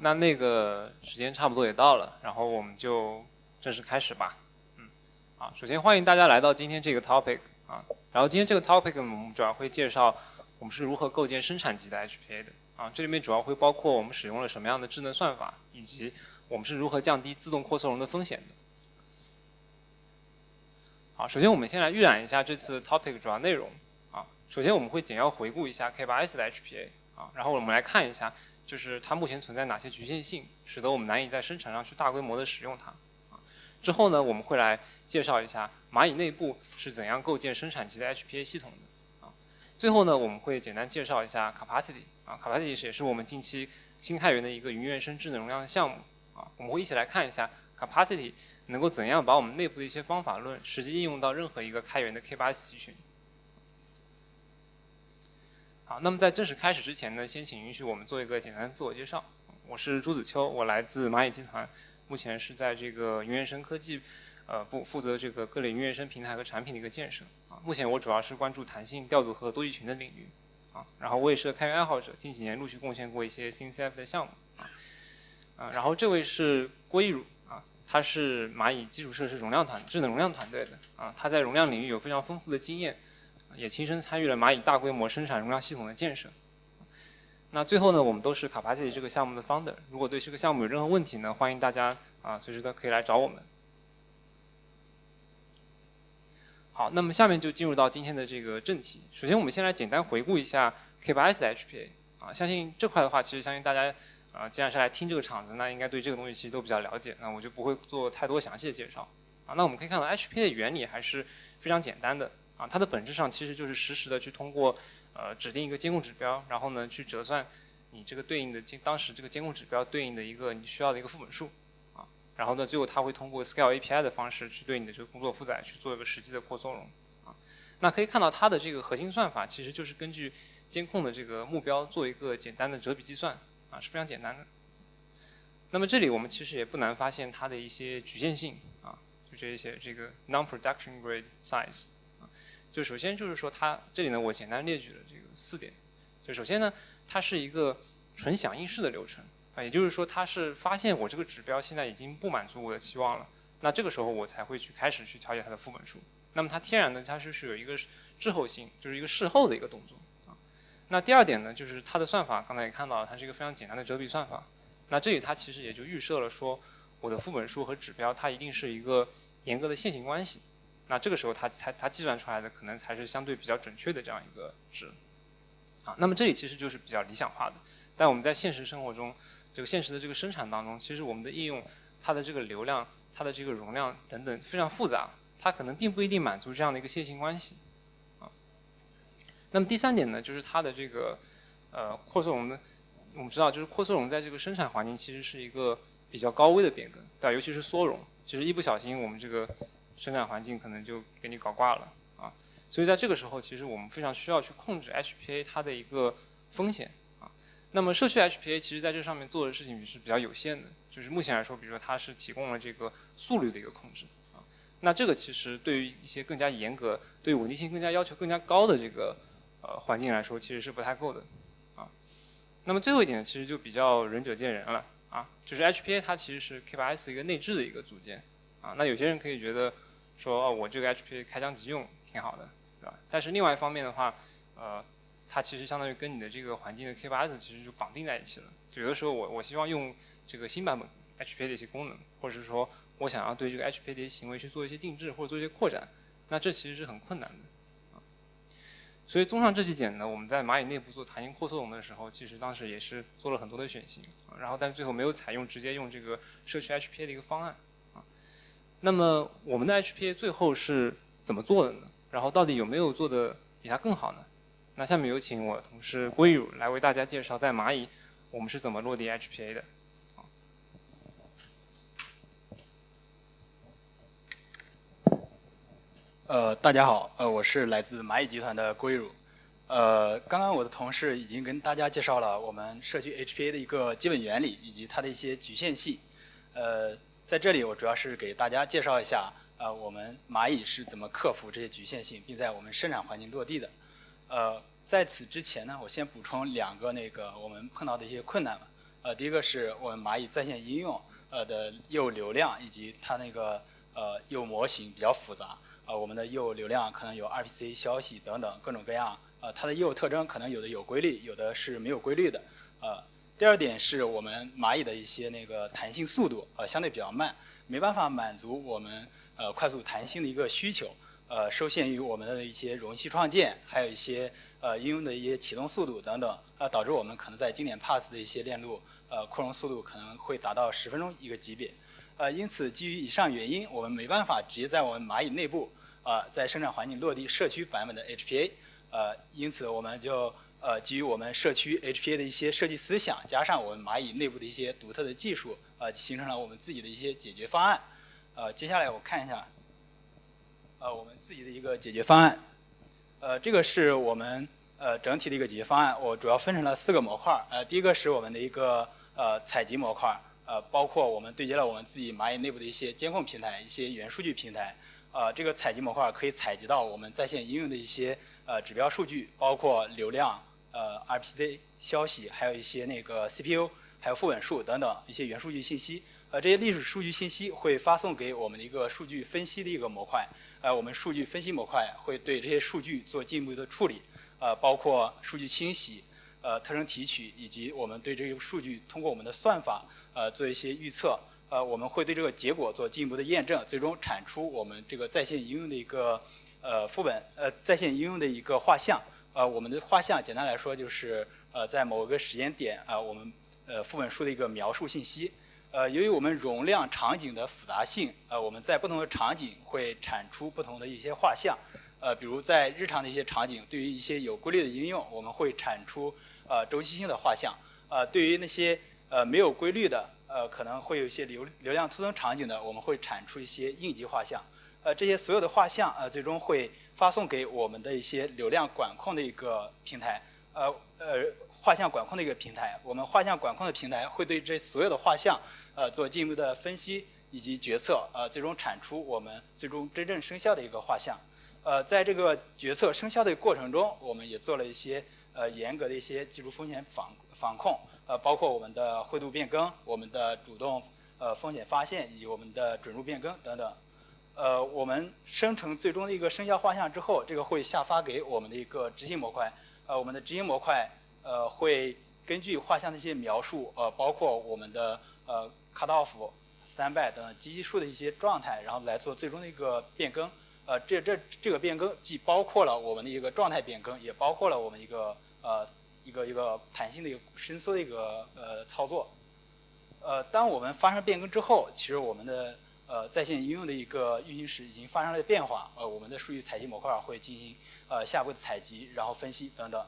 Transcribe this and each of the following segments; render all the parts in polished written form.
那个时间差不多也到了，然后我们就正式开始吧。首先欢迎大家来到今天这个 topic 啊，然后今天这个 topic 我们主要会介绍我们是如何构建生产级的 HPA 的啊，这里面主要会包括我们使用了什么样的智能算法，以及我们是如何降低自动扩缩容的风险的。好，首先我们先来预览一下这次 topic 主要内容啊。首先我们会简要回顾一下 K8s 的 HPA 啊，然后我们来看一下，就是它目前存在哪些局限性，使得我们难以在生产上去大规模的使用它。之后呢，我们会来介绍一下蚂蚁内部是怎样构建生产级的 HPA 系统的啊。最后呢，我们会简单介绍一下 Capacity 啊 ，Capacity 也是我们近期新开源的一个云原生智能容量的项目啊。我们会一起来看一下 Capacity 能够怎样把我们内部的一些方法论实际应用到任何一个开源的 K8s 集群。好，那么在正式开始之前呢，先请允许我们做一个简单的自我介绍。我是朱子秋，我来自蚂蚁集团。目前是在这个云原生科技，部负责这个各类云原生平台和产品的一个建设啊。目前我主要是关注弹性调度和多集群的领域啊。然后我也是个开源爱好者，近几年陆续贡献过一些 CNCF 的项目啊。然后这位是郭一儒啊，他是蚂蚁基础设施智能容量团队的啊。他在容量领域有非常丰富的经验，也亲身参与了蚂蚁大规模生产容量系统的建设。那最后呢，我们都是 Capacity 这个项目的 founder。如果对这个项目有任何问题呢，欢迎大家随时都可以来找我们。好，那么下面就进入到今天的这个正题。首先，我们先来简单回顾一下 K8s 的 HPA 啊。相信这块的话，其实相信大家既然是来听这个场子，那应该对这个东西其实都比较了解。那我就不会做太多详细的介绍啊。那我们可以看到 HPA 的原理还是非常简单的啊。它的本质上其实就是实时的去通过指定一个监控指标，然后呢去折算你这个对应的当时这个监控指标对应的一个你需要的一个副本数啊，然后呢最后它会通过 Scale API 的方式去对你的这个工作负载去做一个实际的扩缩容啊。那可以看到它的这个核心算法其实就是根据监控的这个目标做一个简单的折比计算啊，是非常简单的。那么这里我们其实也不难发现它的一些局限性啊，就这一些这个 non-production grade size。就首先就是说它这里呢，我简单列举了这个4点。就首先呢，它是一个纯响应式的流程啊，也就是说它是发现我这个指标现在已经不满足我的期望了，那这个时候我才会开始去调节它的副本数。那么它天然的它是有一个滞后性，就是一个事后的一个动作啊。那第二点呢，就是它的算法刚才也看到了，它是一个非常简单的折比算法。那这里它其实也就预设了说我的副本数和指标它一定是一个严格的线性关系。那这个时候它计算出来的可能才是相对比较准确的这样一个值，啊，那么这里其实就是比较理想化的，但我们在现实生活中，这个现实的这个生产当中，其实我们的应用，它的这个流量、它的这个容量等等非常复杂，它可能并不一定满足这样的一个线性关系，啊。那么第3点呢，就是它的这个扩缩容呢，我们知道就是扩缩容在这个生产环境其实是一个比较高危的变更，对吧？尤其是缩容，其实一不小心我们这个生产环境可能就给你搞挂了啊，所以在这个时候，其实我们非常需要去控制 HPA 它的一个风险啊。那么社区 HPA 其实在这上面做的事情是比较有限的，就是目前来说，比如说它是提供了这个速率的一个控制啊，那这个其实对于一些更加严格、对稳定性更加要求更加高的这个环境来说，其实是不太够的啊。那么最后一点其实就比较仁者见仁了啊，就是 HPA 它其实是 K8s 一个内置的一个组件啊。那有些人可以觉得说我这个 HPA 开箱即用挺好的，对吧？但是另外一方面的话，它其实相当于跟你的这个环境的 K8s 其实就绑定在一起了。就有的时候我希望用这个新版本 HPA 的一些功能，或者是说我想要对这个 HPA 的一些行为去做一些定制或者做一些扩展，那这其实是很困难的。所以综上这几点呢，我们在蚂蚁内部做弹性扩缩容的时候，其实当时也是做了很多的选型，然后但是最后没有采用直接用这个社区 HPA 的一个方案。那么我们的 HPA 最后是怎么做的呢？然后到底有没有做的比它更好呢？那下面有请我同事郭一儒来为大家介绍在蚂蚁我们是怎么落地 HPA 的。 大家好，我是来自蚂蚁集团的郭一儒。刚刚我的同事已经跟大家介绍了我们社区 HPA 的一个基本原理以及它的一些局限性。在这里我主要是给大家介绍一下，我们蚂蚁是怎么克服这些局限性，并在我们生产环境落地的。在此之前呢，我先补充2个我们碰到的一些困难吧。 第一个是我们蚂蚁在线应用的业务流量以及它那个业务模型比较复杂。我们的业务流量可能有 RPC 消息等等各种各样。它的业务特征可能有的有规律，有的是没有规律的。第二点是我们蚂蚁的一些那个弹性速度相对比较慢，没办法满足我们快速弹性的一个需求。受限于我们的一些容器创建，还有一些应用的一些启动速度等等，导致我们可能在经典 Pass 的一些链路扩容速度可能会达到10分钟一个级别。因此基于以上原因，我们没办法直接在我们蚂蚁内部在生产环境落地社区版本的 HPA。因此我们就基于我们社区 HPA 的一些设计思想，加上我们蚂蚁内部的一些独特的技术，形成了我们自己的一些解决方案。接下来我看一下。我们自己的一个解决方案，这个是我们整体的一个解决方案。我主要分成了4个模块。第一个是我们的一个采集模块，包括我们对接了我们自己蚂蚁内部的一些监控平台、一些元数据平台。这个采集模块可以采集到我们在线应用的一些指标数据，包括流量、RPC 消息，还有一些那个 CPU， 还有副本数等等一些元数据信息。这些历史数据信息会发送给我们的一个数据分析的一个模块。我们数据分析模块会对这些数据做进一步的处理，包括数据清洗、特征提取，以及我们对这些数据通过我们的算法做一些预测。我们会对这个结果做进一步的验证，最终产出我们这个在线应用的一个副本在线应用的一个画像。我们的画像简单来说就是在某个时间点我们副本数的一个描述信息。由于我们容量场景的复杂性，我们在不同的场景会产出不同的一些画像。比如在日常的一些场景，对于一些有规律的应用，我们会产出周期性的画像。对于那些没有规律的，可能会有一些流量突增场景的，我们会产出一些应急画像。这些所有的画像最终会发送给我们的一些流量管控的一个平台。画像管控的一个平台，我们画像管控的平台会对这所有的画像做进一步的分析以及决策，最终产出我们最终真正生效的一个画像。在这个决策生效的过程中，我们也做了一些严格的一些技术风险防控，包括我们的灰度变更、我们的主动风险发现以及我们的准入变更等等。我们生成最终的一个生效画像之后，这个会下发给我们的一个执行模块。我们的执行模块会根据画像的一些描述，包括我们的cut off、standby 等机器数的一些状态，然后来做最终的一个变更。这个变更既包括了我们的一个状态变更，也包括了我们一个弹性的一个伸缩的一个操作。当我们发生变更之后，其实我们的在线应用的一个运行时已经发生了变化。我们的数据采集模块会进行下一步的采集，然后分析等等。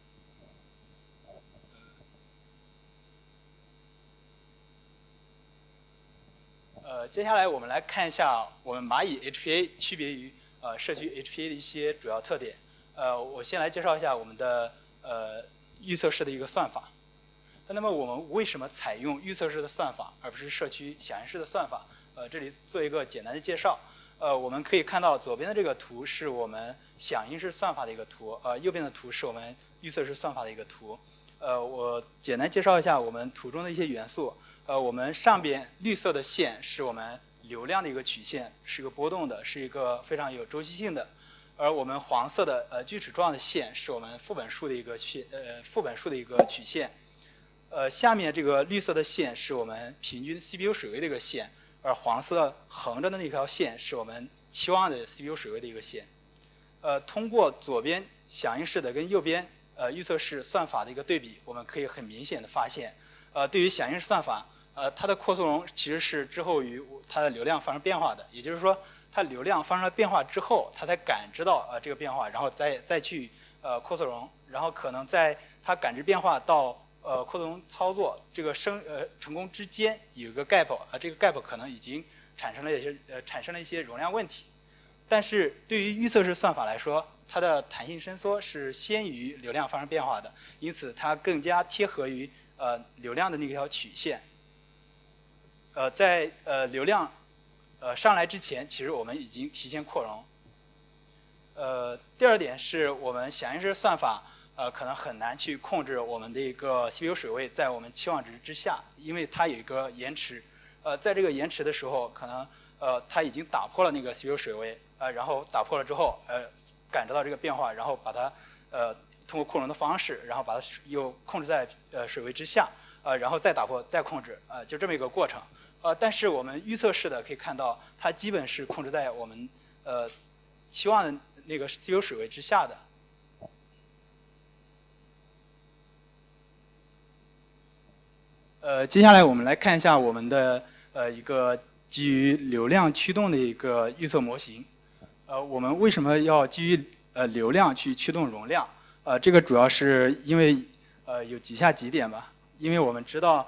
接下来我们来看一下我们蚂蚁 HPA 区别于社区 HPA 的一些主要特点。我先来介绍一下我们的预测式的一个算法。那么我们为什么采用预测式的算法，而不是社区响应式的算法？这里做一个简单的介绍。我们可以看到左边的这个图是我们响应式算法的一个图，右边的图是我们预测式算法的一个图。我简单介绍一下我们图中的一些元素。我们上边绿色的线是我们流量的一个曲线，是一个波动的，是一个非常有周期性的。而我们黄色的锯齿状的线是我们副本数的一个曲线。下面这个绿色的线是我们平均 CPU 水位的一个线，而黄色横着的那条线是我们期望的 CPU 水位的一个线。通过左边响应式的跟右边预测式算法的一个对比，我们可以很明显的发现，对于响应式算法，它的扩缩容其实是滞后于它的流量发生变化的，也就是说，它流量发生了变化之后，它才感知到这个变化，然后再去扩缩容，然后可能在它感知变化到扩缩容操作这个成功之间有一个 gap， 这个 gap 可能已经产生了一些容量问题。但是对于预测式算法来说，它的弹性伸缩是先于流量发生变化的，因此它更加贴合于流量的那条曲线。在流量上来之前，其实我们已经提前扩容。第二点是我们响应式算法可能很难去控制我们的一个 CPU 水位在我们期望值之下，因为它有一个延迟。在这个延迟的时候，可能它已经打破了那个 CPU 水位，然后打破了之后，感知到这个变化，然后把它通过扩容的方式，然后把它又控制在水位之下，然后再打破再控制，就这么一个过程。但是我们预测式的可以看到，它基本是控制在我们期望的那个 CPU 水位之下的。接下来我们来看一下我们的一个基于流量驱动的一个预测模型。我们为什么要基于流量去驱动容量？这个主要是因为有以下几点吧。因为我们知道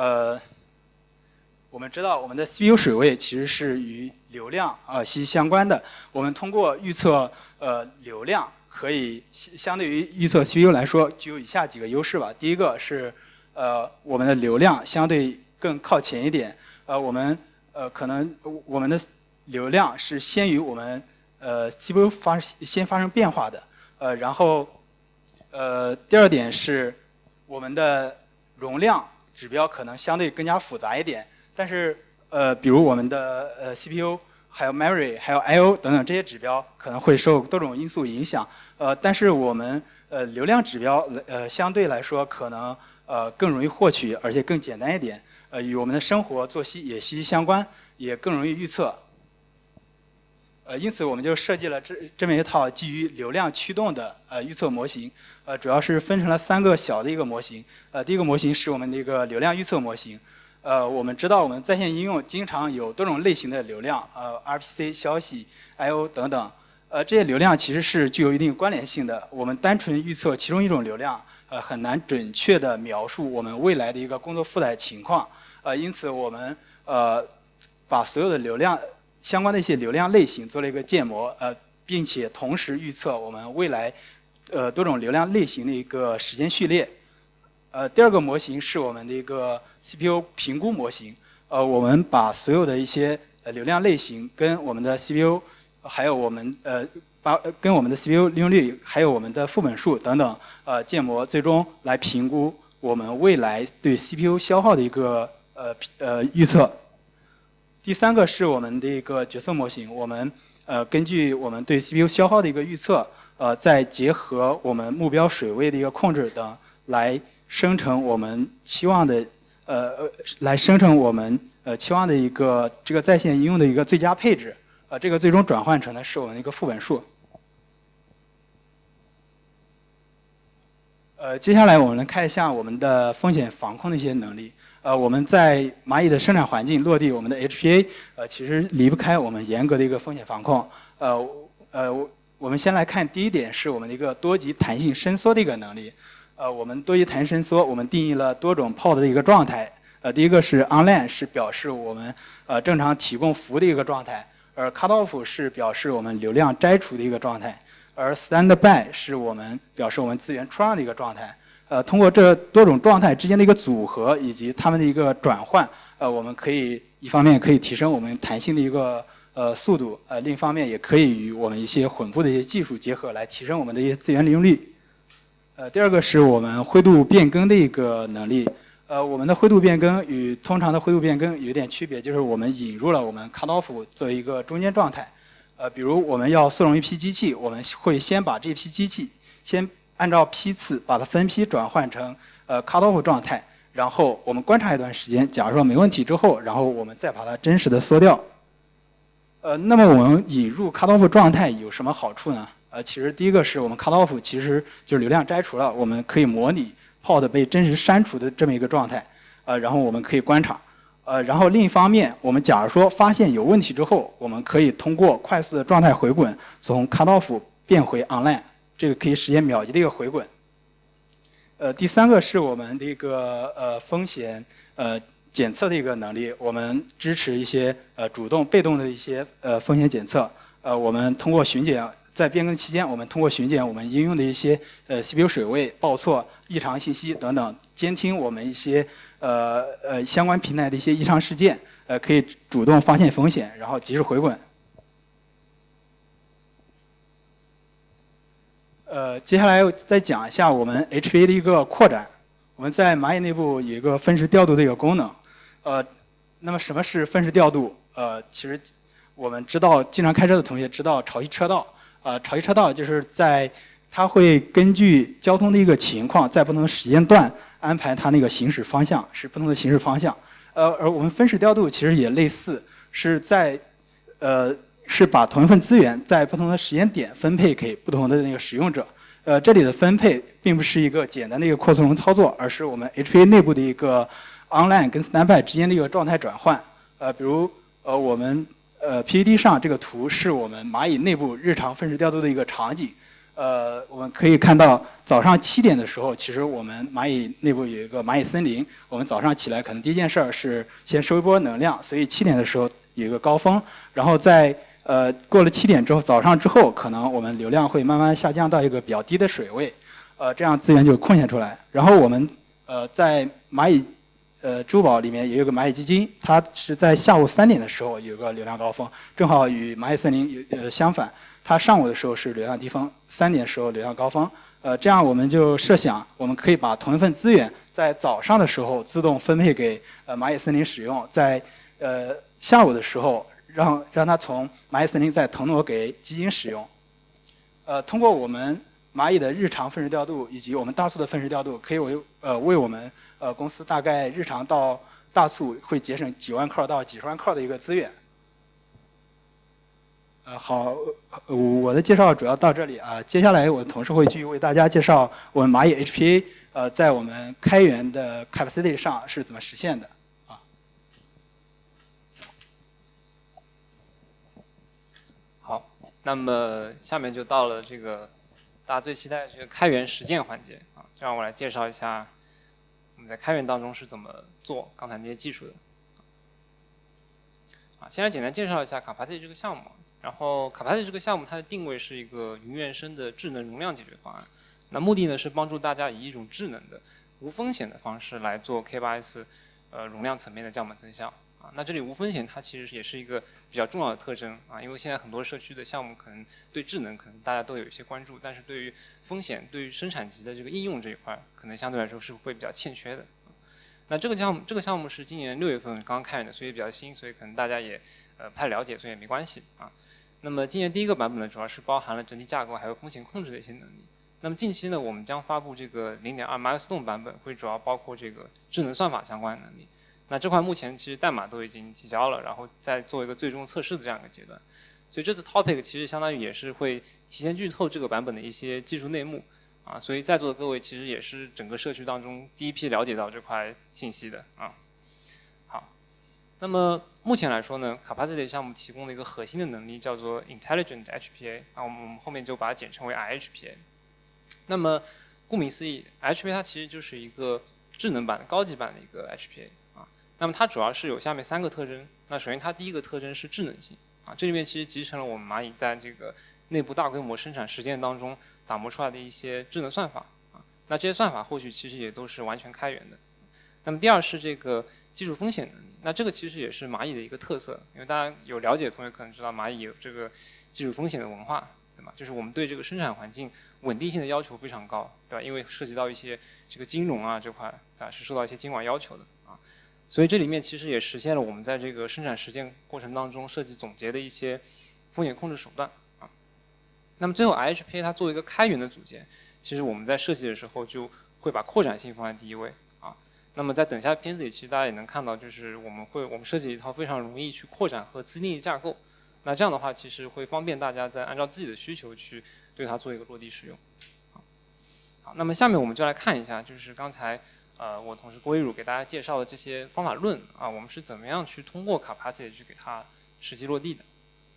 我们的 CPU 水位其实是与流量息息相关的。我们通过预测流量，可以相对于预测 CPU 来说，具有以下几个优势吧。第一个是我们的流量相对更靠前一点。我们可能我们的流量是先于我们CPU 先发生变化的。然后第二点是我们的容量指标可能相对更加复杂一点。但是比如我们的CPU 还有 memory 还有 I/O 等等这些指标可能会受多种因素影响。但是我们流量指标相对来说可能更容易获取，而且更简单一点。与我们的生活作息也息息相关，也更容易预测。因此我们就设计了这么一套基于流量驱动的预测模型。主要是分成了3个小的一个模型。第一个模型是我们的一个流量预测模型。我们知道我们在线应用经常有多种类型的流量，RPC、消息、I/O 等等。这些流量其实是具有一定关联性的。我们单纯预测其中一种流量，很难准确地描述我们未来的一个工作负载情况。因此我们把所有的流量相关的一些流量类型做了一个建模，并且同时预测我们未来多种流量类型的一个时间序列。第二个模型是我们的一个 CPU 评估模型。我们把所有的一些流量类型跟我们的 CPU， 还有我们跟我们的 CPU 利用率，还有我们的副本数等等建模，最终来评估我们未来对 CPU 消耗的一个预测。第3个是我们的一个决策模型。我们根据我们对 CPU 消耗的一个预测，再结合我们目标水位的一个控制等，来生成我们期望的期望的一个这个在线应用的一个最佳配置。这个最终转换成的是我们的一个副本数。接下来我们来看一下我们的风险防控的一些能力。我们在蚂蚁的生产环境落地我们的 HPA， 其实离不开我们严格的一个风险防控。我们先来看第一点是我们的一个多级弹性伸缩的一个能力。我们多级弹性伸缩，我们定义了多种 pod 的一个状态。第一个是 online， 是表示我们正常提供服务的一个状态，而 cut off 是表示我们流量摘除的一个状态，而 standby 是我们表示我们资源出让的一个状态。通过这多种状态之间的一个组合以及它们的一个转换，我们可以一方面可以提升我们弹性的一个速度，另一方面也可以与我们一些混布的一些技术结合，来提升我们的一些资源利用率。第二个是我们灰度变更的一个能力。我们的灰度变更与通常的灰度变更有点区别，就是我们引入了我们 cut off 作为一个中间状态。比如我们要速容一批机器，我们会先把这批机器先按照批次把它分批转换成cut off 状态，然后我们观察一段时间，假如说没问题之后，然后我们再把它真实的缩掉。那么我们引入 cut off 状态有什么好处呢？其实第一个是我们 cut off 其实就是流量摘除了，我们可以模拟 pod 被真实删除的这么一个状态，然后我们可以观察。然后另一方面，我们假如说发现有问题之后，我们可以通过快速的状态回滚，从 cut off 变回 online， 这个可以实现秒级的一个回滚。第3个是我们的一个风险检测的一个能力，我们支持一些主动、被动的一些风险检测。我们通过巡检，在变更期间，我们通过巡检我们应用的一些CPU 水位、报错、异常信息等等，监听我们一些相关平台的一些异常事件，可以主动发现风险，然后及时回滚。 接下来再讲一下我们 HPA 的一个扩展。我们在蚂蚁内部有一个分时调度的一个功能。那么什么是分时调度？其实我们知道，经常开车的同学知道潮汐车道。潮汐车道就是它会根据交通的一个情况，在不同的时间段安排它那个行驶方向，是不同的行驶方向。而我们分时调度其实也类似，是把同一份资源在不同的时间点分配给不同的那个使用者。这里的分配并不是一个简单的一个扩容操作，而是我们 HPA 内部的一个 online 跟 standby 之间的一个状态转换。比如我们PPT 上这个图是我们蚂蚁内部日常分时调度的一个场景。我们可以看到早上7点的时候，其实我们蚂蚁内部有一个蚂蚁森林。我们早上起来可能第一件事儿是先收一波能量，所以7点的时候有一个高峰，然后过了7点之后，早上之后可能我们流量会慢慢下降到一个比较低的水位，这样资源就空闲出来。然后我们在蚂蚁支付宝里面也有个蚂蚁基金，它是在下午3点的时候有个流量高峰，正好与蚂蚁森林相反，它上午的时候是流量低峰，3点的时候流量高峰。这样我们就设想，我们可以把同一份资源在早上的时候自动分配给蚂蚁森林使用，在下午的时候让它从蚂蚁森林再腾挪给基金使用。通过我们蚂蚁的日常分时调度以及我们大促的分时调度，可以为我们公司大概日常到大促会节省几万克到几十万克的一个资源。好，我的介绍主要到这里啊。接下来我的同事会继续为大家介绍我们蚂蚁 HPA 在我们开源的 capacity 上是怎么实现的。 好，那么下面就到了这个大家最期待的这个开源实践环节啊，就让我来介绍一下我们在开源当中是怎么做刚才那些技术的。先来简单介绍一下 Capacity 这个项目。然后 Capacity 这个项目它的定位是一个云原生的智能容量解决方案。那目的呢是帮助大家以一种智能的、无风险的方式来做 K8s 容量层面的降本增效啊。那这里无风险它其实也是一个比较重要的特征啊，因为现在很多社区的项目可能对智能可能大家都有一些关注，但是对于风险、对于生产级的这个应用这一块，可能相对来说是会比较欠缺的。那这个项目是今年6月份刚刚开源的，所以比较新，所以可能大家也不太了解，所以也没关系啊。那么今年第一个版本呢，主要是包含了整体架构还有风险控制的一些能力。那么近期呢，我们将发布这个0.2 milestone 版本，会主要包括这个智能算法相关的能力。那这块目前其实代码都已经提交了，然后再做一个最终测试的这样一个阶段。所以这次 topic 其实相当于也是会提前剧透这个版本的一些技术内幕啊，所以在座的各位其实也是整个社区当中第一批了解到这块信息的啊。好，那么目前来说呢 ，Capacity 项目提供的一个核心的能力叫做 Intelligent HPA， 我们后面就把它简称为 IHPA。那么顾名思义 ，HPA 它其实就是一个智能版的高级版的一个 HPA 啊。那么它主要是有下面3个特征。那首先它第一个特征是智能性啊，这里面其实集成了我们蚂蚁在这个内部大规模生产实践当中打磨出来的一些智能算法啊。那这些算法后续其实也都是完全开源的。那么第二是这个技术风险能力，那这个其实也是蚂蚁的一个特色，因为大家有了解的同学可能知道蚂蚁有这个技术风险的文化，对吧？就是我们对这个生产环境稳定性的要求非常高，对吧？因为涉及到一些这个金融啊这块啊是受到一些监管要求的啊，所以这里面其实也实现了我们在这个生产实践过程当中设计总结的一些风险控制手段啊。那么最后 IHPA 它作为一个开源的组件，其实我们在设计的时候就会把扩展性放在第一位。那么在等下片子里，其实大家也能看到，就是我们设计一套非常容易去扩展和自定义架构。那这样的话，其实会方便大家在按照自己的需求去对它做一个落地使用。好，那么下面我们就来看一下，就是刚才我同事郭一儒给大家介绍的这些方法论啊，我们是怎么样去通过 Capacity 去给它实际落地的。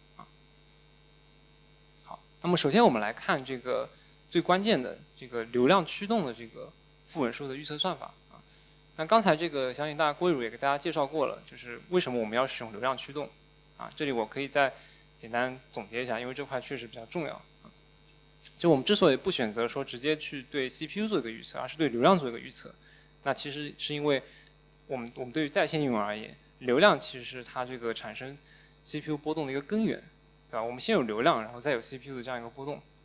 好，那么首先我们来看这个最关键的这个流量驱动的这个负稳数的预测算法。那刚才这个相信大家郭一儒也给大家介绍过了，就是为什么我们要使用流量驱动啊？这里我可以再简单总结一下，因为这块确实比较重要。就我们之所以不选择说直接去对 CPU 做一个预测，而是对流量做一个预测，那其实是因为我们对于在线应用而言，流量其实是它这个产生 CPU 波动的一个根源，对吧？我们先有流量，然后再有 CPU 的这样一个波动啊。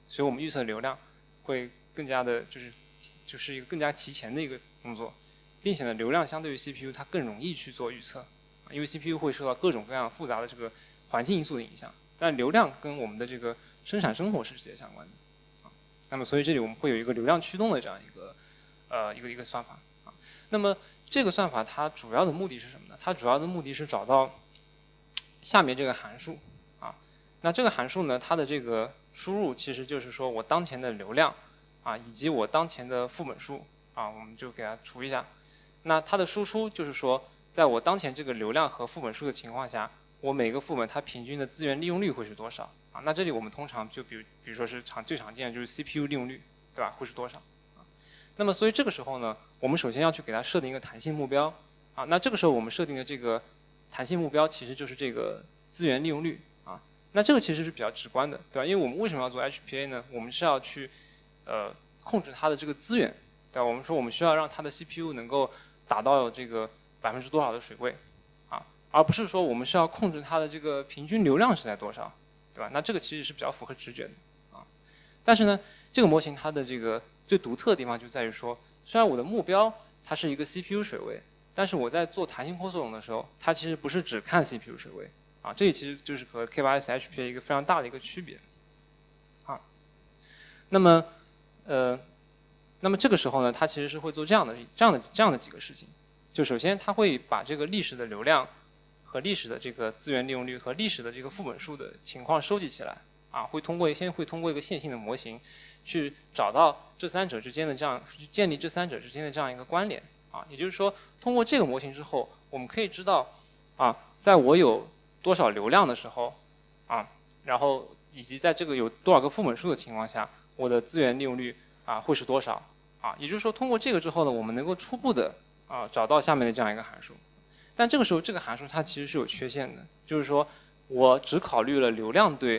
所以我们预测流量会更加的就是一个更加提前的一个工作，并且呢，流量相对于 CPU 它更容易去做预测，因为 CPU 会受到各种各样复杂的这个环境因素的影响，但流量跟我们的这个生产生活是直接相关的那么所以这里我们会有一个流量驱动的这样一个算法那么这个算法它主要的目的是什么呢？它主要的目的是找到下面这个函数那这个函数呢，它的这个输入其实就是说我当前的流量以及我当前的副本数我们就给它除一下。那它的输出就是说，在我当前这个流量和副本数的情况下，我每个副本它平均的资源利用率会是多少那这里我们通常就比如说是最常见的就是 CPU 利用率，对吧？会是多少那么所以这个时候呢，我们首先要去给它设定一个弹性目标那这个时候我们设定的这个弹性目标其实就是这个资源利用率那这个其实是比较直观的，对吧？因为我们为什么要做 HPA 呢？我们是要去控制它的这个资源，对吧？我们说我们需要让它的 CPU 能够达到这个多少的水位而不是说我们是要控制它的这个平均流量是在多少，对吧？那这个其实是比较符合直觉的但是呢，这个模型它的这个最独特的地方就在于说，虽然我的目标它是一个 CPU 水位，但是我在做弹性扩缩容的时候，它其实不是只看 CPU 水位这里其实就是和 K8s HPA 一个非常大的一个区别那么这个时候呢，它其实是会做这样的几个事情。就首先，它会把这个历史的流量和历史的这个资源利用率和历史的这个副本数的情况收集起来会通过一个线性的模型去找到这三者之间的建立这三者之间的这样一个关联也就是说，通过这个模型之后，我们可以知道在我有多少流量的时候然后以及在这个有多少个副本数的情况下，我的资源利用率会是多少也就是说，通过这个之后呢，我们能够初步的找到下面的这样一个函数。但这个时候，这个函数它其实是有缺陷的，就是说我只考虑了流量对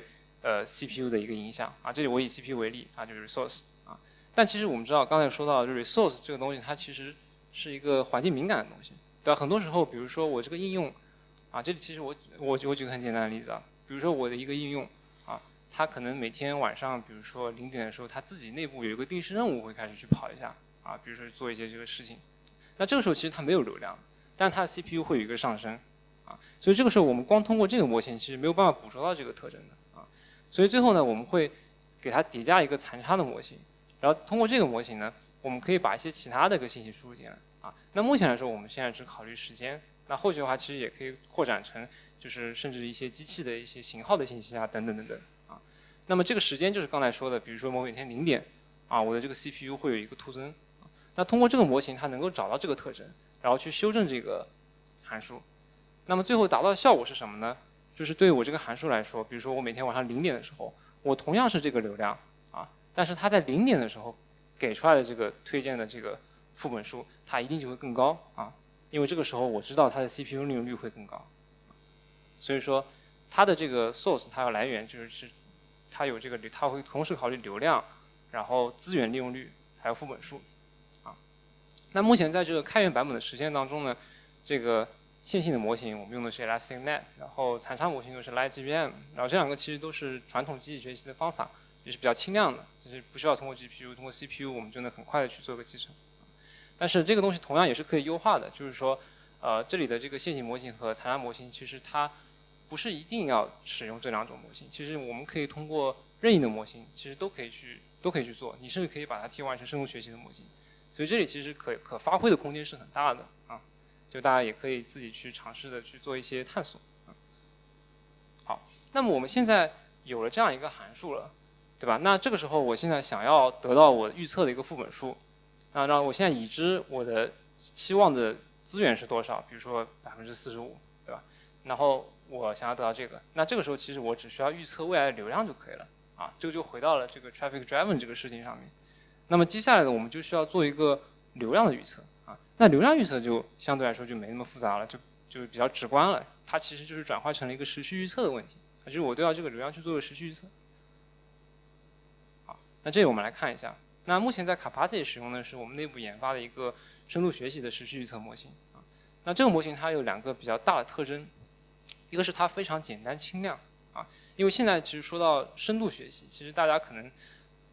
CPU 的一个影响这里我以 CPU 为例就是 resource 但其实我们知道，刚才说到就是 resource 这个东西，它其实是一个环境敏感的东西，对吧？很多时候，比如说我这个应用这里其实我举个很简单的例子比如说我的一个应用它可能每天晚上，比如说0点的时候，它自己内部有一个定时任务会开始去跑一下比如说做一些这个事情。那这个时候其实它没有流量，但它的 CPU 会有一个上升所以这个时候我们光通过这个模型其实没有办法捕捉到这个特征的所以最后呢，我们会给它叠加一个残差的模型，然后通过这个模型呢，我们可以把一些其他的一个信息输入进来那目前来说，我们现在只考虑时间，那后续的话其实也可以扩展成就是甚至一些机器的一些型号的信息等等等等那么这个时间就是刚才说的，比如说某每天0点我的这个 CPU 会有一个突增那通过这个模型，它能够找到这个特征，然后去修正这个函数。那么最后达到的效果是什么呢？就是对于我这个函数来说，比如说我每天晚上0点的时候，我同样是这个流量但是它在0点的时候给出来的这个推荐的这个副本数，它一定就会更高因为这个时候我知道它的 CPU 利用率会更高。所以说它的这个 source 它要来源就是它会同时考虑流量，然后资源利用率还有副本数那目前在这个开源版本的实现当中呢，这个线性的模型我们用的是 ElasticNet， 然后残差模型用的是 LightGBM， 然后这两个其实都是传统机器学习的方法，也是比较轻量的，就是不需要通过 GPU， 通过 CPU 我们就能很快的去做一个集成。但是这个东西同样也是可以优化的，就是说这里的这个线性模型和残差模型其实它不是一定要使用这两种模型，其实我们可以通过任意的模型其实都可以去做，你甚至可以把它替换成生物学习的模型。所以这里其实可发挥的空间是很大的就大家也可以自己去尝试的去做一些探索好，那么我们现在有了这样一个函数了，对吧？那这个时候我现在想要得到我预测的一个副本数让我现在已知我的期望的资源是多少，比如说45%，对吧？然后我想要得到这个，那这个时候其实我只需要预测未来的流量就可以了这个就回到了这个 traffic driven 这个事情上面。那么接下来呢，我们就需要做一个流量的预测那流量预测就相对来说就没那么复杂了，就比较直观了，它其实就是转化成了一个时序预测的问题就是我都要这个流量去做个时序预测。好，那这里我们来看一下，那目前在 Kapasi 使用的是我们内部研发的一个深度学习的时序预测模型那这个模型它有两个比较大的特征，一个是它非常简单轻量因为现在其实说到深度学习，其实大家可能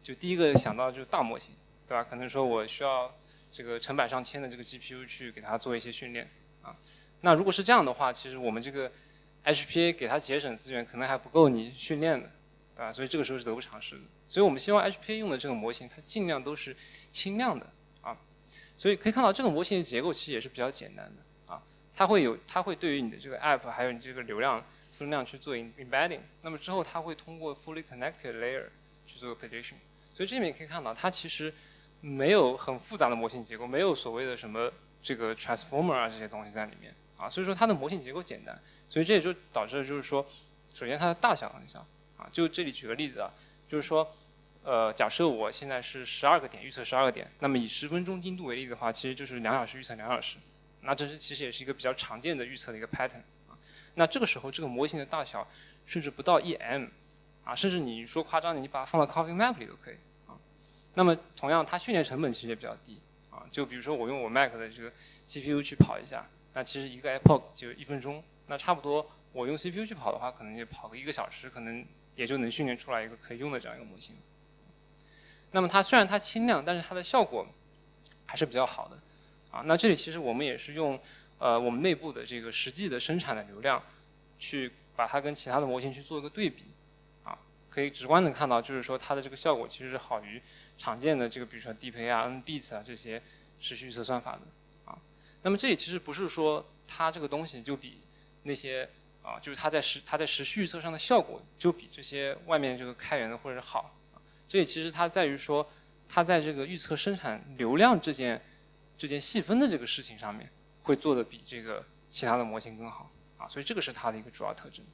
就第一个想到就是大模型，对吧？可能说我需要这个成百上千的这个 GPU 去给它做一些训练啊。那如果是这样的话，其实我们这个 HPA 给它节省资源可能还不够你训练的，对吧？所以这个时候是得不偿失的。所以我们希望 HPA 用的这个模型，它尽量都是轻量的啊。所以可以看到这个模型的结构其实也是比较简单的啊。它会对于你的这个 App 还有你这个流量分量去做 embedding， 那么之后它会通过 fully connected layer 去做 prediction。所以这里面可以看到，它其实没有很复杂的模型结构，没有所谓的什么这个 transformer 啊这些东西在里面啊，所以说它的模型结构简单，所以这也就导致了就是说，首先它的大小很小啊，就这里举个例子啊，就是说，假设我现在是12个点预测12个点，那么以10分钟精度为例的话，其实就是2小时预测2小时，那这是其实也是一个比较常见的预测的一个 pattern 啊，那这个时候这个模型的大小甚至不到1M。啊，甚至你说夸张的，你把它放到 Config Map 里都可以啊。那么同样，它训练成本其实也比较低啊。就比如说我用我 Mac 的这个 CPU 去跑一下，那其实一个 Epoch 就1分钟，那差不多我用 CPU 去跑的话，可能也跑个1个小时，可能也就能训练出来一个可以用的这样一个模型。那么它虽然它轻量，但是它的效果还是比较好的啊。那这里其实我们也是用我们内部的这个实际的生产的流量，去把它跟其他的模型去做一个对比。可以直观的看到，就是说它的这个效果其实是好于常见的这个，比如说 DeepA 啊、NBits 啊这些时序预测算法的啊。那么这里其实不是说它这个东西就比那些啊，就是它在时序预测上的效果就比这些外面这个开源的或者是好。这里其实它在于说，它在这个预测生产流量这件细分的这个事情上面，会做的比这个其他的模型更好啊。所以这个是它的一个主要特征。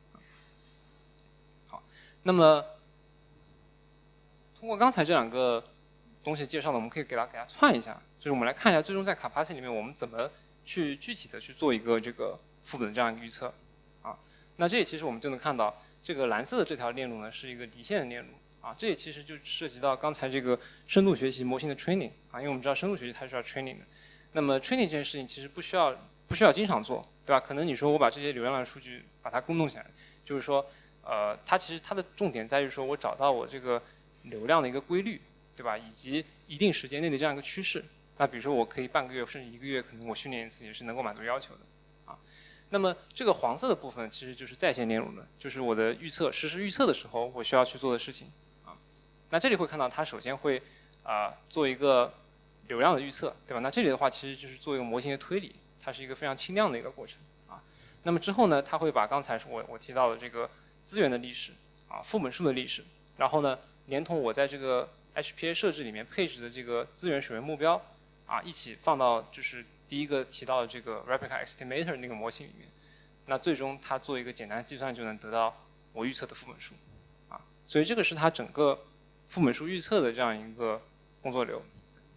那么，通过刚才这2个东西介绍呢，我们可以给它串一下，就是我们来看一下，最终在 capacity 里面我们怎么去具体的去做一个这个副本的这样一个预测啊。那这里其实我们就能看到，这个蓝色的这条链路呢是一个离线的链路啊，这里其实就涉及到刚才这个深度学习模型的 training 啊，因为我们知道深度学习它是要 training 的，那么 training 这件事情其实不需要经常做，对吧？可能你说我把这些流量的数据把它共动起来，就是说。它其实它的重点在于说，我找到我这个流量的一个规律，对吧？以及一定时间内的这样一个趋势。那比如说，我可以半个月甚至1个月，可能我训练一次也是能够满足要求的，啊。那么这个黄色的部分其实就是在线链路的，就是我的实时预测的时候我需要去做的事情，啊。那这里会看到它首先会做一个流量的预测，对吧？那这里的话其实就是做一个模型的推理，它是一个非常轻量的一个过程，啊。那么之后呢，它会把刚才我提到的这个资源的历史啊，副本数的历史，然后呢，连同我在这个 HPA 设置里面配置的这个资源水位目标啊，一起放到就是第一个提到的这个 Replica Estimator 那个模型里面，那最终它做一个简单的计算就能得到我预测的副本数啊，所以这个是它整个副本数预测的这样一个工作流。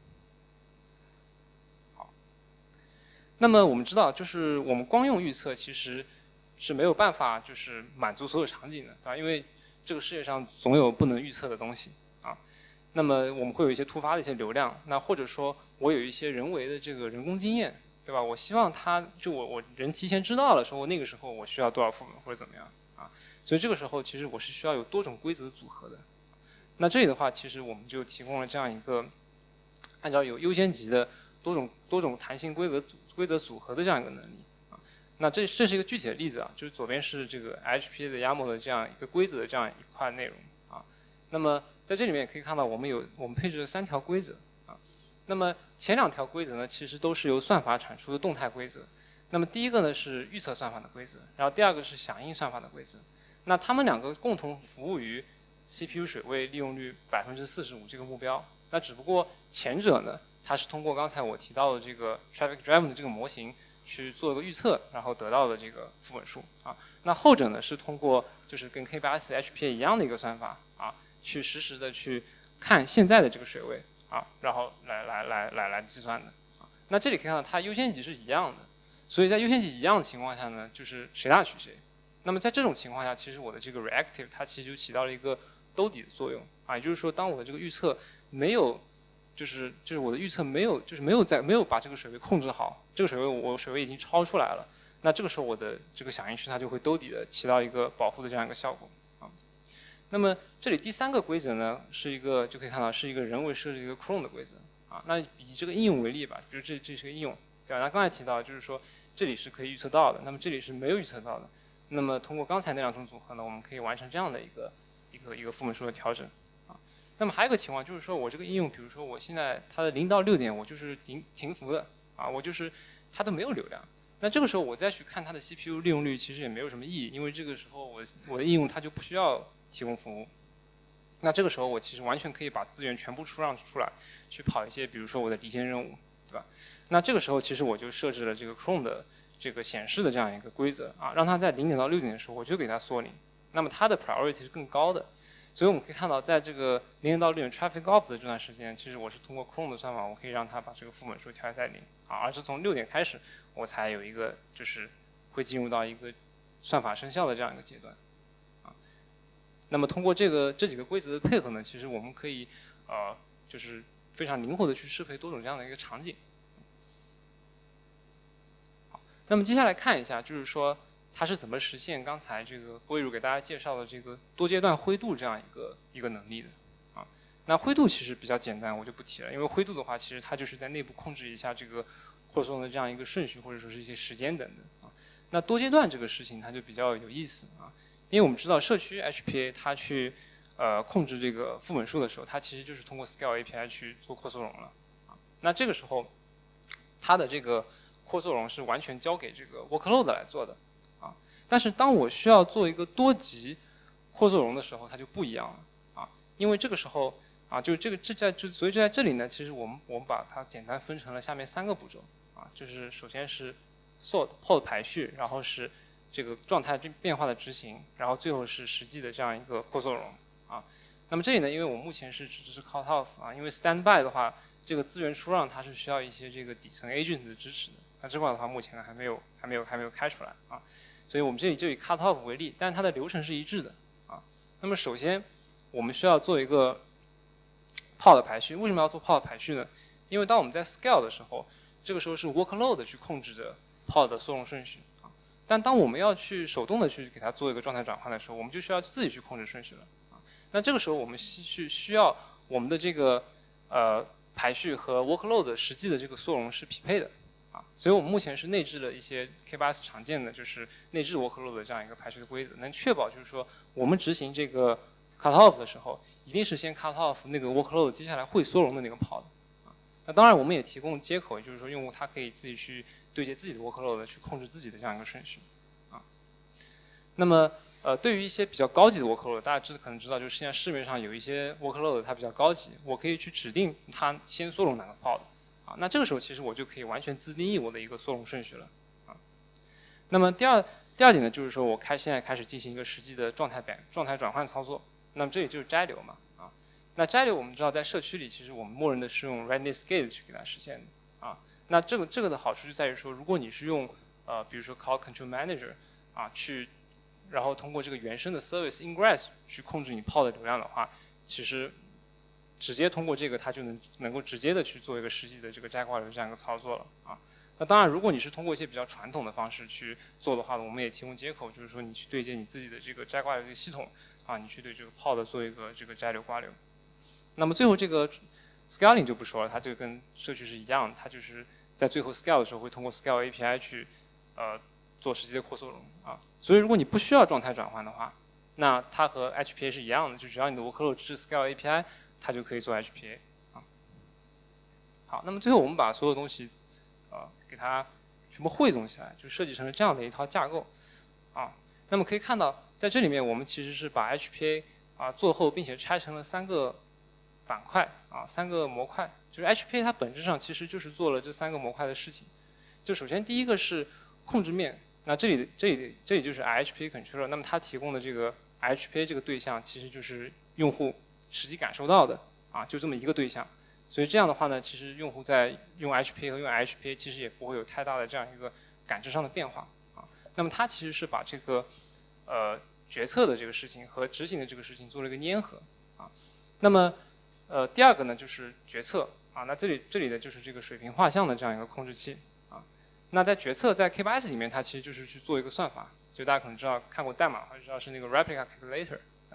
好，那么我们知道，就是我们光用预测其实是没有办法就是满足所有场景的，对吧？因为这个世界上总有不能预测的东西啊。那么我们会有一些突发的一些流量，那或者说我有一些人为的这个人工经验，对吧？我希望它就我人提前知道了，说我那个时候我需要多少副本或者怎么样啊。所以这个时候其实我是需要有多种规则组合的。那这里的话，其实我们就提供了这样一个按照有优先级的多种弹性规则组合的这样一个能力。那这是一个具体的例子啊，就是左边是这个 HPA 的 YAML 的这样一个规则的这样一块内容啊。那么在这里面也可以看到，我们配置了3条规则啊。那么前2条规则呢，其实都是由算法产出的动态规则。那么第一个呢是预测算法的规则，然后第2个是响应算法的规则。那它们2个共同服务于 CPU 水位利用率45%这个目标。那只不过前者呢，它是通过刚才我提到的这个 Traffic Driven 的这个模型去做一个预测，然后得到的这个副本数啊。那后者呢是通过就是跟 K8s HPA 一样的一个算法啊，去实时的去看现在的这个水位啊，然后来计算的啊。那这里可以看到它优先级是一样的，所以在优先级一样的情况下呢，就是谁大取谁。那么在这种情况下，其实我的这个 reactive 它其实就起到了一个兜底的作用啊，也就是说，当我的这个预测没有就是我的预测没有把这个水位控制好，这个水位已经超出来了，那这个时候我的这个响应区它就会兜底的起到一个保护的这样一个效果啊。 那么这里第3个规则呢，是一个就可以看到是一个人为设置一个 cron 的规则啊。那以这个应用为例吧，比如这是个应用，对吧？那刚才提到就是说这里是可以预测到的，那么这里是没有预测到的。那么通过刚才那2种组合呢，我们可以完成这样的一个负分数的调整啊。那么还有一个情况就是说我这个应用，比如说我现在它的0到6点我就是停服的啊，我就是它都没有流量。那这个时候我再去看它的 CPU 利用率，其实也没有什么意义，因为这个时候我的应用它就不需要提供服务。那这个时候我其实完全可以把资源全部让出来，去跑一些比如说我的离线任务，对吧？那这个时候其实我就设置了这个 cron 的这个显示的这样一个规则啊，让它在0点到6点的时候我就给它缩0，那么它的 priority 是更高的。所以我们可以看到，在这个0点到6点 traffic off 的这段时间，其实我是通过 cron 的算法，我可以让它把这个副本数调在0啊，而是从6点开始，我才有一个就是会进入到一个算法生效的这样一个阶段啊。那么通过这几个规则的配合呢，其实我们可以就是非常灵活的去适配多种这样的一个场景。好，那么接下来看一下，就是说它是怎么实现刚才这个郭一儒给大家介绍的这个多阶段灰度这样一个能力的啊。那灰度其实比较简单，我就不提了，因为灰度的话，其实它就是在内部控制一下这个扩送的这样一个顺序，或者说是一些时间等等啊。那多阶段这个事情它就比较有意思啊，因为我们知道社区 HPA 它去控制这个副本数的时候，它其实就是通过 Scale API 去做扩缩容了啊。那这个时候它的这个扩缩容是完全交给这个 workload 来做的。但是当我需要做一个多级扩缩容的时候，它就不一样了啊，因为这个时候啊，所以就在这里呢，其实我们把它简单分成了下面3个步骤啊，就是首先是 sort pod 排序，然后是这个状态变化的执行，然后最后是实际的这样一个扩缩容啊。那么这里呢，因为我目前是只支持 cut off 啊，因为 standby 的话，这个资源出让它是需要一些这个底层 agent 的支持的，那这块的话目前还没有开出来啊。所以我们这里就以 cut off 为例，但是它的流程是一致的啊。那么首先我们需要做一个 pod 排序，为什么要做 pod 排序呢？因为当我们在 scale 的时候，这个时候是 workload 去控制着 pod 的缩容顺序啊。但当我们要去手动的去给它做一个状态转换的时候，我们就需要自己去控制顺序了啊。那这个时候我们需要我们的这个排序和 workload 实际的这个缩容是匹配的。所以我们目前是内置了一些 K8s 常见的就是内置 workload 的这样一个排序的规则，能确保就是说我们执行这个 cut off 的时候，一定是先 cut off 那个 workload 接下来会缩容的那个 pod。那当然我们也提供接口，也就是说用户他可以自己去对接自己的 workload 去控制自己的这样一个顺序啊。那么对于一些比较高级的 workload， 大家可能知道，就是现在市面上有一些 workload 它比较高级，我可以去指定它先缩容哪个 pod。啊，那这个时候其实我就可以完全自定义我的一个缩容顺序了啊。那么第二点呢，就是说我现在开始进行一个实际的状态转换操作。那么这里就是摘流嘛啊。那摘流我们知道在社区里，其实我们默认的是用 readiness gate 去给它实现的啊。那这个的好处就在于说，如果你是用比如说 cloud control manager 啊然后通过这个原生的 service ingress 去控制你 pod 的流量的话，其实直接通过这个，它就能够直接的去做一个实际的这个摘挂流这样一个操作了啊。那当然，如果你是通过一些比较传统的方式去做的话，我们也提供接口，就是说你去对接你自己的这个摘挂流的系统啊，你去对这个 pod 做一个这个摘流挂流。那么最后这个 scaling 就不说了，它这个跟社区是一样的，它就是在最后 scale 的时候会通过 scale API 去做实际的扩缩容啊。所以如果你不需要状态转换的话，那它和 HPA 是一样的，就只要你的 workload 支持 scale API。它就可以做 HPA 啊。好，那么最后我们把所有东西给它全部汇总起来，就设计成了这样的一套架构啊。那么可以看到，在这里面我们其实是把 HPA 做后，并且拆成了3个板块啊，3个模块。就是 HPA 它本质上其实就是做了这3个模块的事情。就首先第一个是控制面，那这里就是 IHPA controller， 那么它提供的这个 IHPA 这个对象其实就是用户实际感受到的啊，就这么一个对象，所以这样的话呢，其实用户在用 HPA 和用 IHPA 其实也不会有太大的这样一个感知上的变化啊。那么它其实是把这个决策的这个事情和执行的这个事情做了一个粘合啊。那么第二个呢就是决策啊，那这里的就是这个水平画像的这样一个控制器啊。那在决策在 K8s 里面，它其实就是去做一个算法，就大家可能知道看过代码，或者知道是那个 replica calculator 啊。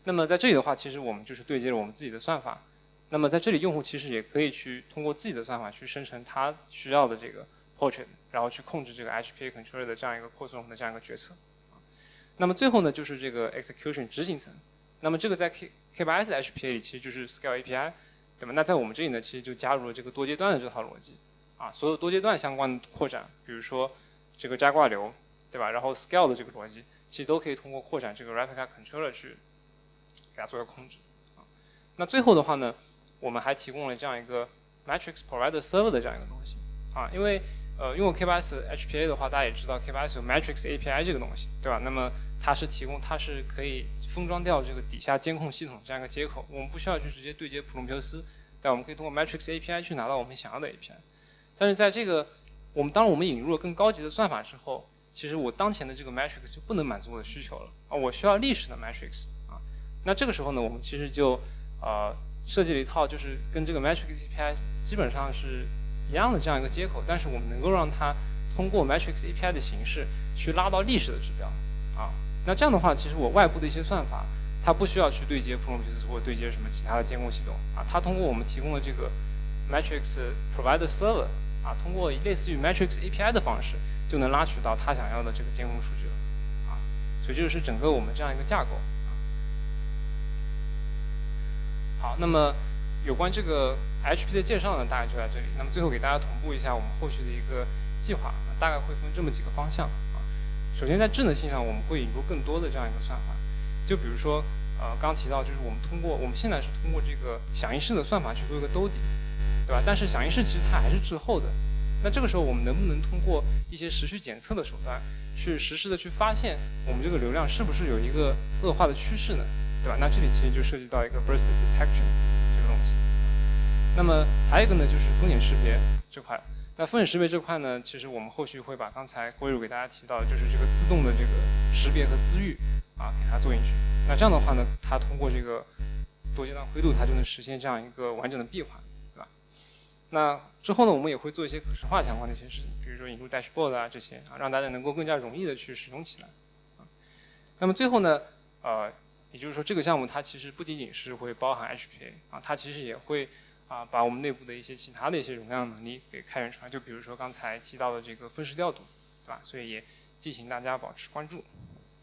那么在这里的话，其实我们就是对接了我们自己的算法。那么在这里，用户其实也可以去通过自己的算法去生成他需要的这个 portrait， 然后去控制这个 HPA controller 的这样一个扩容的这样一个决策。那么最后呢，就是这个 execution 执行层。那么这个在 K8s 的 HPA 里其实就是 scale API， 对吧？那在我们这里呢，其实就加入了这个多阶段的这套逻辑。所有多阶段相关的扩展，比如说这个摘挂流，对吧？然后 scale 的这个逻辑，其实都可以通过扩展这个 replica controller 去给它做一个控制。那最后的话呢，我们还提供了这样一个 matrix provider server 的这样一个东西因为用过 K8s HPA 的话，大家也知道 K8s 有 matrix API 这个东西，对吧？那么它是可以封装掉这个底下监控系统这样一个接口，我们不需要去直接对接普罗米修斯，但我们可以通过 matrix API 去拿到我们想要的 API。但是在这个当我们引入了更高级的算法之后，其实我当前的这个 matrix 就不能满足我的需求了我需要历史的 matrix 那这个时候呢，我们其实就设计了一套就是跟这个 matrix API 基本上是一样的这样一个接口，但是我们能够让它通过 matrix API 的形式去拉到历史的指标那这样的话，其实我外部的一些算法，它不需要去对接 Prometheus 或者对接什么其他的监控系统它通过我们提供的这个 matrix provider server通过类似于 matrix API 的方式，就能拉取到他想要的这个监控数据了所以这就是整个我们这样一个架构好，那么有关这个 HP 的介绍呢，大概就在这里。那么最后给大家同步一下我们后续的一个计划，大概会分这么几个方向首先在智能性上，我们会引入更多的这样一个算法，就比如说刚提到就是我们现在是通过这个响应式的算法去做一个兜底，对吧？但是响应式其实它还是滞后的。那这个时候我们能不能通过一些时序检测的手段，去实时的去发现我们这个流量是不是有一个恶化的趋势呢？对吧？那这里其实就涉及到一个 burst detection 这个东西。那么还有一个呢，就是风险识别这块。那风险识别这块呢，其实我们后续会把刚才郭一儒给大家提到的，就是这个自动的这个识别和自愈给它做进去。那这样的话呢，它通过这个多阶段灰度，它就能实现这样一个完整的闭环，对吧？那之后呢，我们也会做一些可视化相关的一些事情，比如说引入 dashboard 这些让大家能够更加容易的去使用起来那么最后呢，也就是说这个项目它其实不仅仅是会包含 HPA 它其实也会把我们内部的一些其他的一些容量能力给开源出来，就比如说刚才提到的这个分时调度，对吧？所以也敬请大家保持关注。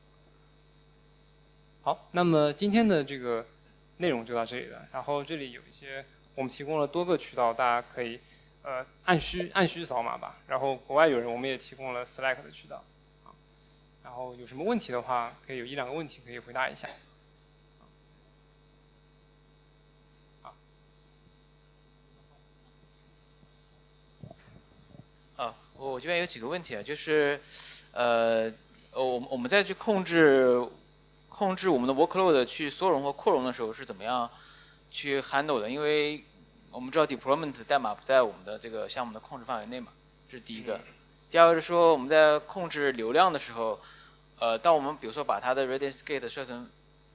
好，那么今天的这个内容就到这里了。然后这里有一些我们提供了多个渠道，大家可以按需扫码吧。然后国外有人，我们也提供了 Slack 的渠道然后有什么问题的话，可以有1、2个问题可以回答一下。 我这边有几个问题就是我们在去控制我们的 workload 去缩容和扩容的时候是怎么样去 handle 的？因为我们知道 deployment 代码不在我们的这个项目的控制范围内嘛，这是第一个。第二个是说我们在控制流量的时候，当我们比如说把它的 readiness gate 设成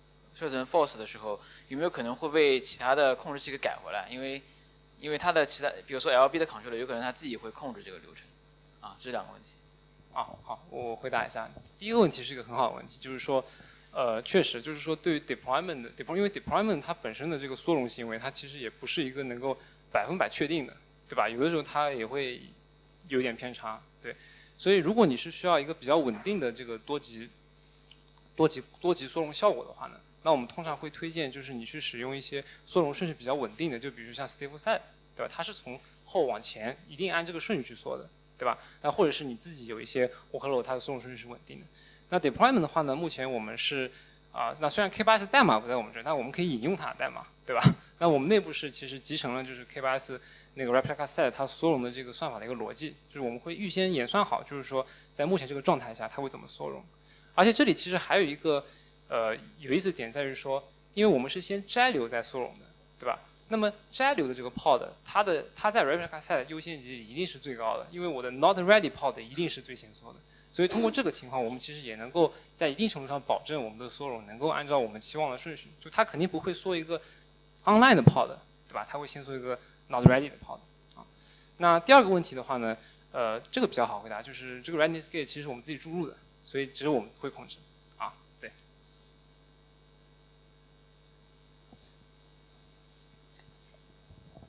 false 的时候，有没有可能会被其他的控制器给改回来？因为它的其他，比如说 LB 的 controller 有可能它自己会控制这个流程。这是2个问题。 好，我回答一下。第一个问题是一个很好的问题，就是说，确实就是说对于 deployment 因为 deployment 它本身的这个缩容行为，它其实也不是一个能够100%确定的，对吧？有的时候它也会有点偏差，对。所以如果你是需要一个比较稳定的这个多级缩容效果的话呢，那我们通常会推荐就是你去使用一些缩容顺序比较稳定的，就比如像 stateful set， 对吧？它是从后往前一定按这个顺序去缩的。对吧？那或者是你自己有一些 workload， 它的缩容顺序是稳定的。那 deployment 的话呢，目前我们是那虽然 K8s 代码不在我们这儿，但我们可以引用它的代码，对吧？那我们内部是其实集成了就是 K8s 那个 replica set 它缩容的这个算法的一个逻辑，就是我们会预先演算好，就是说在目前这个状态下它会怎么缩容。而且这里其实还有一个有意思的点在于说，因为我们是先摘流再缩容的，对吧？那么摘流的这个 pod， 它在 replica set 优先级里一定是最高的，因为我的 not ready pod 一定是最先缩的。所以通过这个情况，我们其实也能够在一定程度上保证我们的缩容能够按照我们期望的顺序，就它肯定不会缩一个 online 的 pod， 对吧？它会先缩一个 not ready 的 pod。那第二个问题的话呢，这个比较好回答，就是这个 readiness gate 其实是我们自己注入的，所以只是我们会控制。对。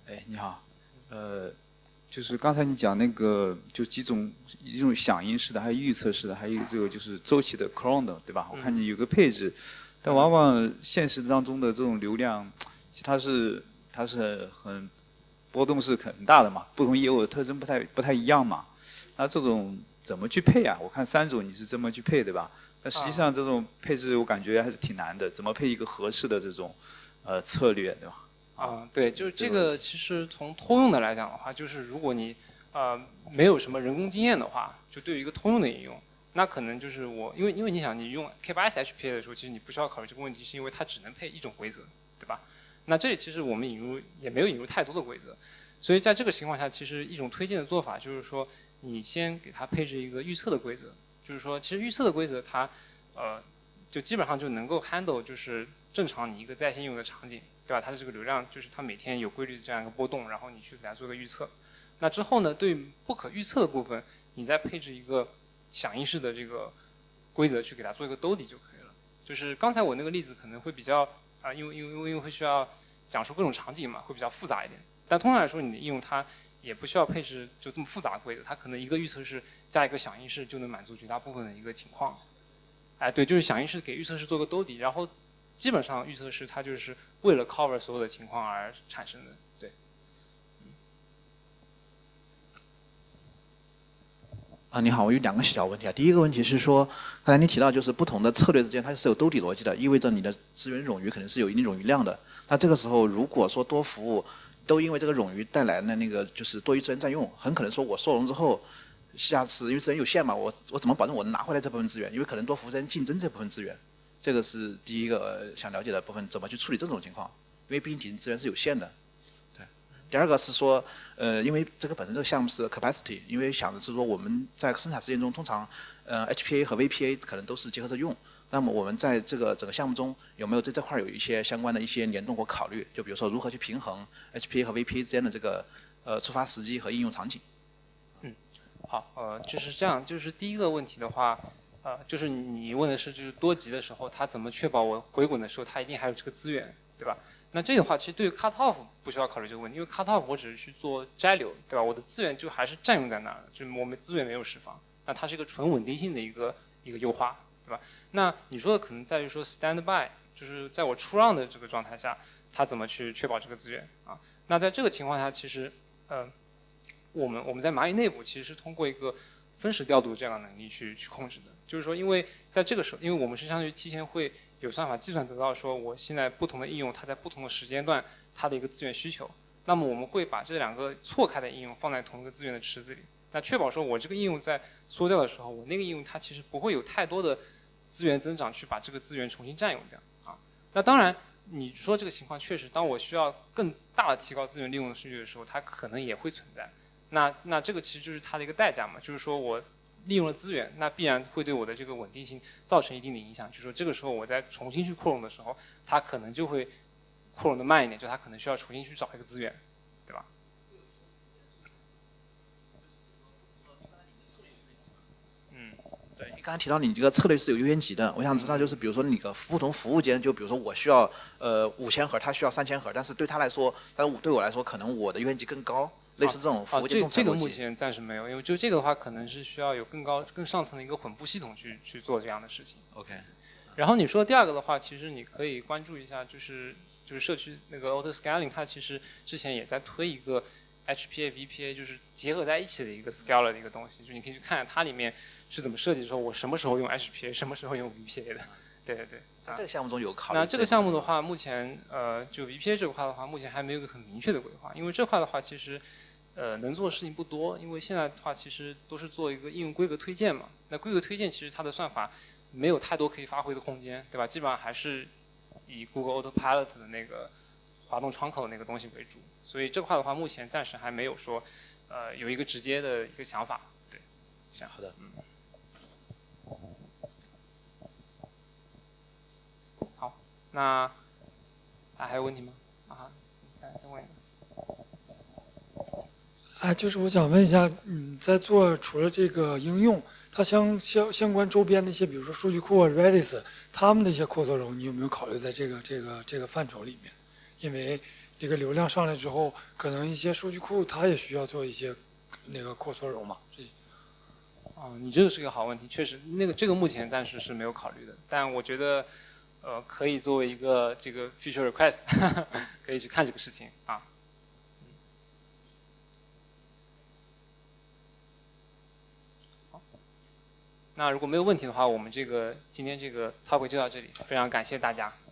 哎，你好，就是刚才你讲那个，就一种响应式的，还有预测式的，还有这个就是周期的 clone 的，对吧？我看你有个配置，但往往现实当中的这种流量，其实它是很波动是很大的嘛，不同业务的特征不太一样嘛。那这种怎么去配啊？我看3种你是这么去配，对吧？那实际上这种配置我感觉还是挺难的，怎么配一个合适的这种策略，对吧？ 对，就是这个，其实从通用的来讲的话，就是如果你没有什么人工经验的话，就对于一个通用的应用，那可能就是因为你想你用 K8s HPA 的时候，其实你不需要考虑这个问题，是因为它只能配一种规则，对吧？那这里其实我们也没有引入太多的规则，所以在这个情况下，其实一种推荐的做法就是说，你先给它配置一个预测的规则，就是说其实预测的规则它就基本上就能够 handle 就是正常你一个在线用的场景。对吧？它的这个流量就是它每天有规律的这样一个波动，然后你去给它做个预测。那之后呢，对于不可预测的部分，你再配置一个响应式的这个规则去给它做一个兜底就可以了。就是刚才我那个例子可能会比较因为会需要讲述各种场景嘛，会比较复杂一点。但通常来说，你的应用它也不需要配置就这么复杂的规则，它可能一个预测式加一个响应式就能满足绝大部分的一个情况。对，就是响应式给预测式做个兜底，然后基本上预测式它就是为了 cover 所有的情况而产生的，对。 你好，我有2个小问题啊。第一个问题是说，刚才你提到就是不同的策略之间它是有兜底逻辑的，意味着你的资源冗余可能是有一定冗余量的。那这个时候如果说多服务都因为这个冗余带来的那个就是多余资源占用，很可能说我收容之后，下次因为资源有限嘛，我怎么保证我能拿回来这部分资源？因为可能多服务在竞争这部分资源。这个是第一个想了解的部分，怎么去处理这种情况？因为毕竟资源是有限的。对。第二个是说，因为这个本身这个项目是 capacity， 因为想的是说我们在生产实践中，通常HPA 和 VPA 可能都是结合着用。那么我们在这个整个项目中有没有在这块有一些相关的一些联动或考虑？就比如说如何去平衡 HPA 和 VPA 之间的这个触发时机和应用场景？ 好，就是这样，就是第一个问题的话。就是你问的是，就是多级的时候，它怎么确保我回滚的时候，它一定还有这个资源，对吧？那这个话，其实对于 cut off 不需要考虑这个问题，因为 cut off 我只是去做摘留，对吧？我的资源就还是占用在那儿，就是我们资源没有释放，那它是一个纯稳定性的一个优化，对吧？那你说的可能在于说 stand by， 就是在我出让的这个状态下，它怎么去确保这个资源啊？那在这个情况下，其实我们在蚂蚁内部其实是通过一个分时调度这样的能力去控制的。就是说，因为在这个时候，因为我们是相当于提前会有算法计算得到说，我现在不同的应用它在不同的时间段它的一个资源需求，那么我们会把这2个错开的应用放在同一个资源的池子里，那确保说我这个应用在缩掉的时候，我那个应用它其实不会有太多的资源增长去把这个资源重新占用掉啊。那当然，你说这个情况确实，当我需要更大的提高资源利用的数据的时候，它可能也会存在。那这个其实就是它的一个代价嘛，就是说我利用了资源，那必然会对我的这个稳定性造成一定的影响。就是说，这个时候我再重新去扩容的时候，它可能就会扩容的慢一点，就它可能需要重新去找一个资源，对吧？ 对，你刚才提到你这个策略是有优先级的，我想知道就是比如说你的不同服务间，就比如说我需要5000核，他需要3000核，但是对他来说，对我来说，可能我的优先级更高。类似这种服务间仲裁逻辑。 这个目前暂时没有，因为就这个的话，可能是需要有更上层的一个混部系统去做这样的事情。 OK。 然后你说第二个的话，其实你可以关注一下，就是社区那个 Auto Scaling， 它其实之前也在推一个 HPA VPA， 就是结合在一起的一个 Scaler 的一个东西，就你可以去看看它里面是怎么设计，说我什么时候用 HPA， 什么时候用 VPA 的。对对对。 在这个项目中有考虑。 那这个项目的话，目前就 VPA 这块的话，目前还没有一个很明确的规划，因为这块的话其实。能做的事情不多，因为现在的话其实都是做一个应用规格推荐嘛。那规格推荐其实它的算法没有太多可以发挥的空间，对吧？基本上还是以 Google Autopilot 的那个滑动窗口那个东西为主。所以这块的话，目前暂时还没有说有一个直接的一个想法。对，这样。 好的。 好，那还有问题吗？再问一个。 就是我想问一下，在做除了这个应用，它相关周边的一些，比如说数据库、Redis， 他们的一些扩作容，你有没有考虑在这个范畴里面？因为这个流量上来之后，可能一些数据库它也需要做一些那个扩缩容嘛。 你这个是个好问题，确实，这个目前暂时是没有考虑的，但我觉得，可以作为一个这个 feature request， 可以去看这个事情啊。好，那如果没有问题的话，我们今天这个 talk 就到这里，非常感谢大家。